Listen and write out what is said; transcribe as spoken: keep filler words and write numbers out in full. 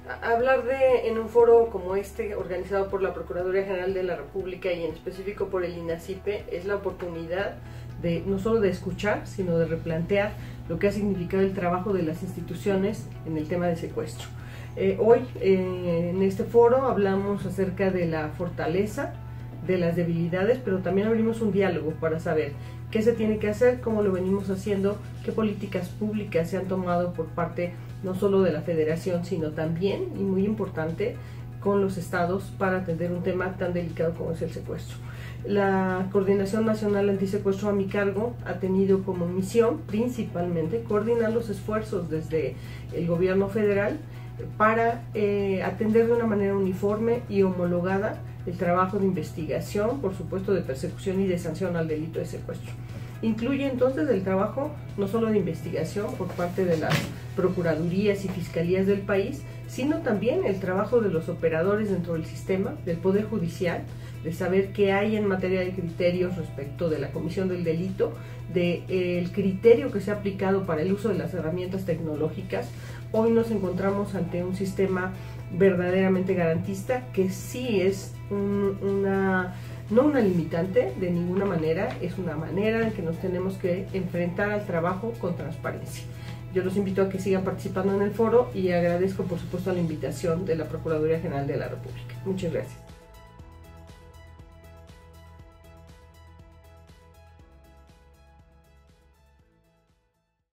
Hablar de en un foro como este, organizado por la Procuraduría General de la República y en específico por el INACIPE, es la oportunidad de no solo de escuchar, sino de replantear lo que ha significado el trabajo de las instituciones en el tema de secuestro. Eh, hoy eh, en este foro hablamos acerca de la fortaleza, de las debilidades, pero también abrimos un diálogo para saber qué se tiene que hacer, cómo lo venimos haciendo, qué políticas públicas se han tomado por parte no solo de la Federación, sino también, y muy importante, con los estados para atender un tema tan delicado como es el secuestro. La Coordinación Nacional Antisecuestro a mi cargo ha tenido como misión principalmente coordinar los esfuerzos desde el gobierno federal para eh, atender de una manera uniforme y homologada el trabajo de investigación, por supuesto de persecución y de sanción al delito de secuestro. Incluye entonces el trabajo no solo de investigación por parte de las procuradurías y fiscalías del país, sino también el trabajo de los operadores dentro del sistema, del Poder Judicial, de saber qué hay en materia de criterios respecto de la comisión del delito, del de, eh, criterio que se ha aplicado para el uso de las herramientas tecnológicas. Hoy nos encontramos ante un sistema verdaderamente garantista que sí es un, una... no una limitante de ninguna manera, es una manera en que nos tenemos que enfrentar al trabajo con transparencia. Yo los invito a que sigan participando en el foro y agradezco por supuesto la invitación de la Procuraduría General de la República. Muchas gracias.